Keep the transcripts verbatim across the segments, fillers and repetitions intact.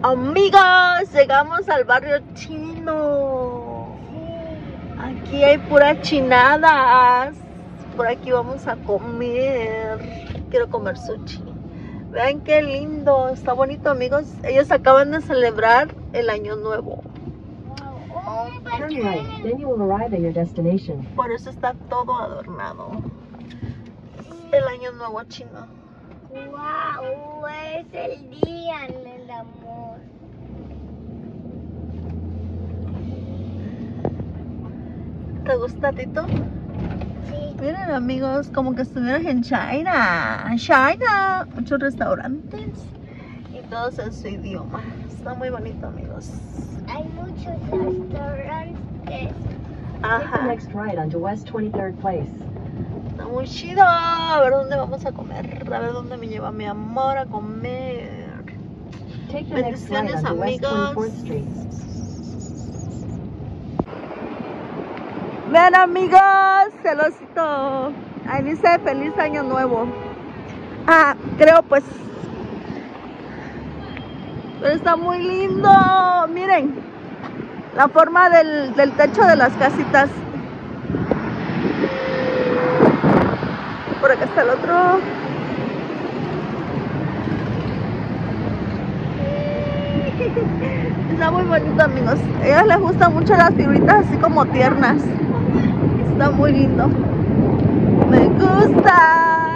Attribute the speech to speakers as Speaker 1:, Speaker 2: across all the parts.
Speaker 1: Amigos, llegamos al barrio chino. Aquí hay puras chinadas. Por aquí vamos a comer. Quiero comer sushi. Vean qué lindo, está bonito, amigos. Ellos acaban de celebrar el año nuevo.
Speaker 2: Turn right, then you will arrive at your destination.
Speaker 1: Por eso está todo adornado. El año nuevo chino.
Speaker 3: Wow, es el día del amor.
Speaker 1: ¿Te gusta, Tito?
Speaker 3: Sí.
Speaker 1: Miren, amigos, como que estuvieras en China. China. Muchos restaurantes. Y todos en su idioma. Está muy bonito, amigos.
Speaker 3: Hay muchos restaurantes.
Speaker 2: Take the
Speaker 1: Ajá.
Speaker 2: next right onto West twenty-third Place.
Speaker 1: Está muy chido. A ver dónde vamos a comer. A ver dónde me lleva mi amor a comer.
Speaker 2: Take the next right
Speaker 1: Bendiciones,
Speaker 2: onto West
Speaker 1: amigos.
Speaker 2: twenty-fourth Street.
Speaker 1: Vean, amigos, celosito. Ahí dice feliz año nuevo. Ah, creo pues. Pero está muy lindo. Miren la forma del, del techo de las casitas. Por acá está el otro. Está muy bonito, amigos. A ellas les gustan mucho las figuritas así como tiernas. Está muy lindo. Me gusta.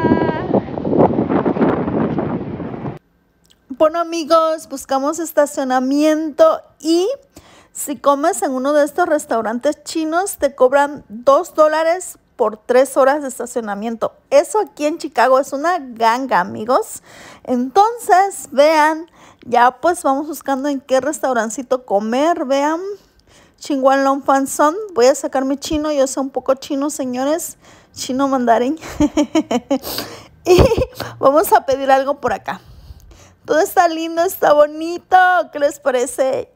Speaker 1: Bueno, amigos, buscamos estacionamiento y si comes en uno de estos restaurantes chinos te cobran dos dólares por tres horas de estacionamiento. Eso aquí en Chicago es una ganga, amigos. Entonces, vean, ya pues vamos buscando en qué restaurancito comer. Vean, Chingwan Long Fan Son. Voy a sacar mi chino, yo sé un poco chino, señores. Chino mandarín. Y vamos a pedir algo por acá. Todo está lindo, está bonito. ¿Qué les parece?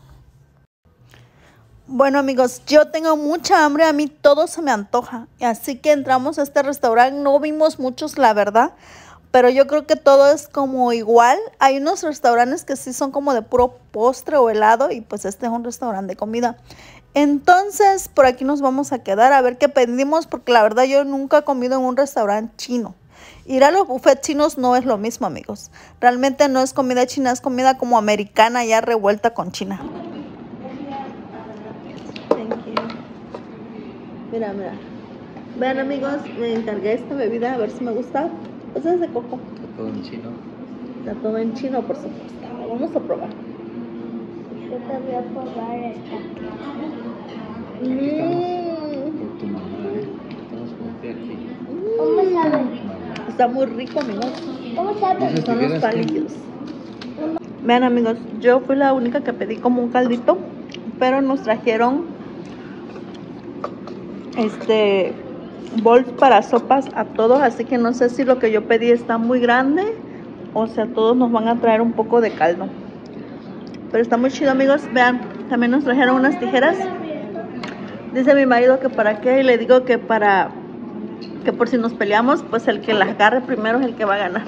Speaker 1: Bueno, amigos, yo tengo mucha hambre. A mí todo se me antoja. Así que entramos a este restaurante. No vimos muchos, la verdad. Pero yo creo que todo es como igual. Hay unos restaurantes que sí son como de puro postre o helado. Y pues este es un restaurante de comida. Entonces, por aquí nos vamos a quedar a ver qué pedimos. Porque la verdad yo nunca he comido en un restaurante chino. Ir a los buffets chinos no es lo mismo, amigos. Realmente no es comida china, es comida como americana ya revuelta con China. Thank you. Mira, mira. Vean, amigos, me encargué esta bebida a ver si me gusta. Pues es de coco.
Speaker 4: Está todo en chino.
Speaker 1: Está todo en chino, por supuesto. Vamos a probar.
Speaker 3: Yo te voy a probar esta.
Speaker 4: Aquí estamos
Speaker 1: Mm.
Speaker 4: por tu mamá, ¿eh? Estamos con ti aquí.
Speaker 3: ¿Cómo sabe?
Speaker 1: Está muy rico, amigos.
Speaker 3: ¿Cómo sabe?
Speaker 4: Dices-
Speaker 1: Son los
Speaker 4: quieres,
Speaker 1: palillos. Vean, amigos, yo fui la única que pedí como un caldito, pero nos trajeron este bols para sopas a todos, así que no sé si lo que yo pedí está muy grande o sea, todos nos van a traer un poco de caldo. Pero está muy chido, amigos. Vean, también nos trajeron unas tijeras. Dice mi marido que para qué, y le digo que para que por si nos peleamos, pues el que las agarre primero es el que va a ganar.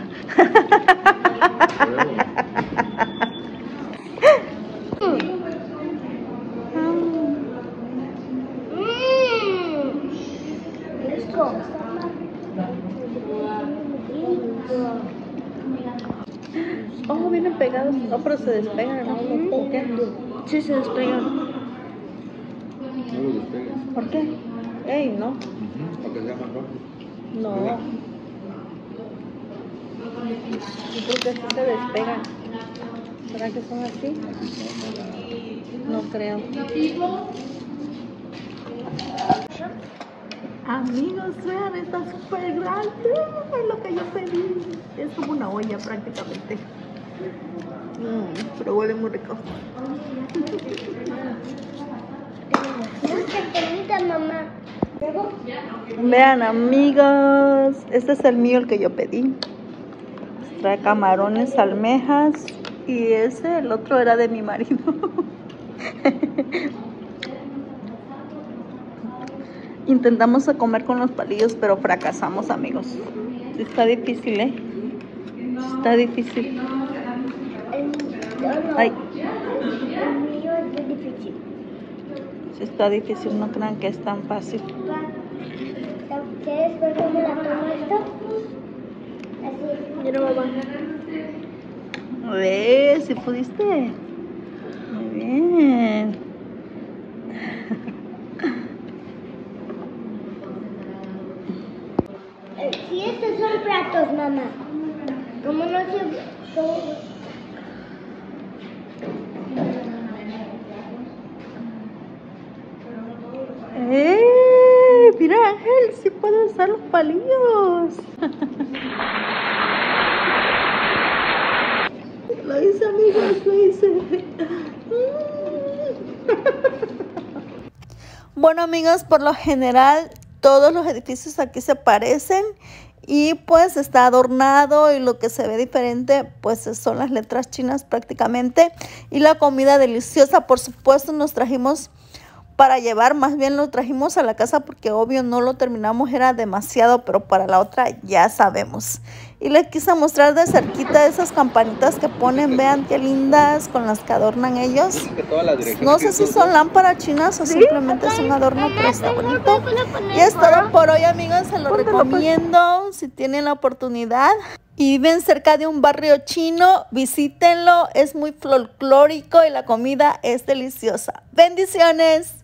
Speaker 1: Oh, vienen pegados. No, pero se despegan, ¿no? ¿Por qué? Sí, se despegan.
Speaker 4: No lo despegues.
Speaker 1: ¿Por qué? Ey, no.
Speaker 4: Ujú, para que sea más rápido.
Speaker 1: No. Yo creo que sí se despegan. ¿Será que son así? No creo. Amigos, vean, está súper grande. Es lo que yo pedí. Es como una olla prácticamente. Mm, pero huele muy rico.
Speaker 3: Mucha comida, mamá.
Speaker 1: Vean, amigos, este es el mío, el que yo pedí. Trae camarones, almejas. Y ese, el otro era de mi marido. Intentamos comer con los palillos, pero fracasamos, amigos. Está difícil, ¿eh? Está difícil.
Speaker 3: no.
Speaker 1: Ay,
Speaker 3: El mío es muy difícil.
Speaker 1: si está difícil, no crean que es tan fácil.
Speaker 3: Papá, ¿quieres ver cómo la tomo esto? Así. Yo no, mamá.
Speaker 1: A ver, si pudiste. Muy bien.
Speaker 3: Sí, estos son platos, mamá. ¿Cómo no se...? ¿Cómo?
Speaker 1: ¡Eh! Mira, Ángel, sí puedo usar los palillos. Lo hice, amigos, lo hice. Bueno, amigos, por lo general todos los edificios aquí se parecen y pues está adornado, y lo que se ve diferente pues son las letras chinas prácticamente, y la comida deliciosa. Por supuesto nos trajimos para llevar, más bien lo trajimos a la casa porque obvio no lo terminamos, era demasiado, pero para la otra ya sabemos. Y les quise mostrar de cerquita esas campanitas que ponen, vean qué lindas con las que adornan ellos. No sé si son lámparas chinas o simplemente es un adorno, pero está bonito. Y es todo por hoy, amigos, se lo recomiendo si tienen la oportunidad y viven cerca de un barrio chino, visítenlo, es muy folclórico y la comida es deliciosa. Bendiciones.